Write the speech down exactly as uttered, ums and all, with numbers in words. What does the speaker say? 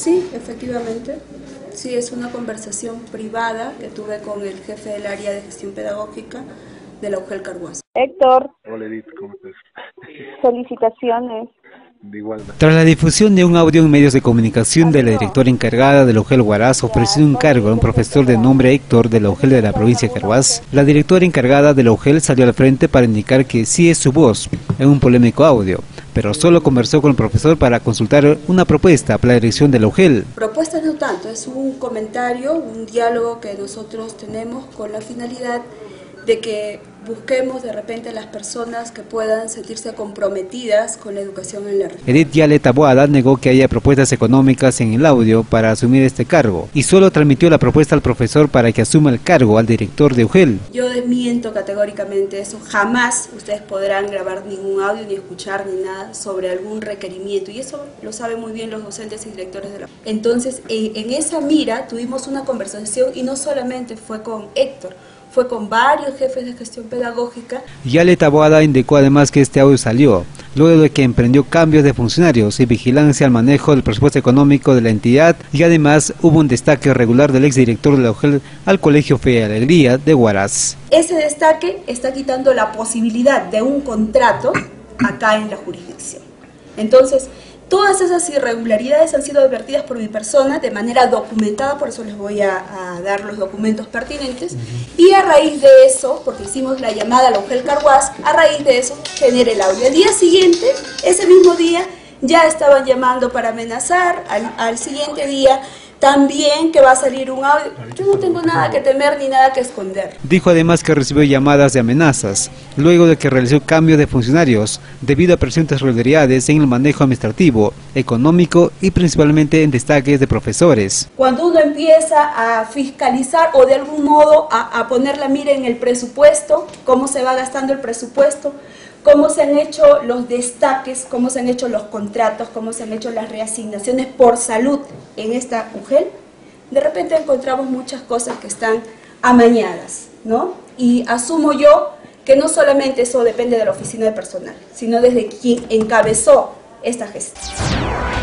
Sí, efectivamente. Sí, es una conversación privada que tuve con el jefe del área de gestión pedagógica de la U G E L Carhuaz. Héctor. Hola Edith, ¿cómo estás? Felicitaciones. De igual. Tras la difusión de un audio en medios de comunicación de la directora encargada de la U G E L Huaraz ofreciendo un cargo a un profesor de nombre Héctor de la U G E L de la provincia de Carhuaz, la directora encargada de la U G E L salió al frente para indicar que sí es su voz en un polémico audio, pero solo conversó con el profesor para consultar una propuesta para la dirección de la U G E L. Propuestas no tanto, es un comentario, un diálogo que nosotros tenemos con la finalidad de que busquemos de repente a las personas que puedan sentirse comprometidas con la educación en la región. Edith Yale Taboada negó que haya propuestas económicas en el audio para asumir este cargo y solo transmitió la propuesta al profesor para que asuma el cargo al director de U G E L. Yo desmiento categóricamente eso, jamás ustedes podrán grabar ningún audio ni escuchar ni nada sobre algún requerimiento, y eso lo saben muy bien los docentes y directores de la... Entonces, en, en esa mira tuvimos una conversación y no solamente fue con Héctor, fue con varios jefes de gestión pedagógica. Yale Taboada indicó además que este audio salió luego de que emprendió cambios de funcionarios y vigilancia al manejo del presupuesto económico de la entidad, y además hubo un destaque regular del exdirector de la U G E L al Colegio Fe y Alegría de Huaraz. Ese destaque está quitando la posibilidad de un contrato acá en la jurisdicción. Entonces, todas esas irregularidades han sido advertidas por mi persona de manera documentada, por eso les voy a, a dar los documentos pertinentes, uh-huh. Y a raíz de eso, porque hicimos la llamada a la U G E L Carhuaz, a raíz de eso generé el audio. El día siguiente, ese mismo día, ya estaban llamando para amenazar, al, al siguiente día también que va a salir un audio. Yo no tengo nada que temer ni nada que esconder. Dijo además que recibió llamadas de amenazas, luego de que realizó cambios de funcionarios, debido a presuntas irregularidades en el manejo administrativo, económico y principalmente en destaques de profesores. Cuando uno empieza a fiscalizar o de algún modo a, a poner la mira en el presupuesto, cómo se va gastando el presupuesto, cómo se han hecho los destaques, cómo se han hecho los contratos, cómo se han hecho las reasignaciones por salud en esta U G E L, de repente encontramos muchas cosas que están amañadas, ¿no? Y asumo yo que no solamente eso depende de la oficina de personal, sino desde quien encabezó esta gestión.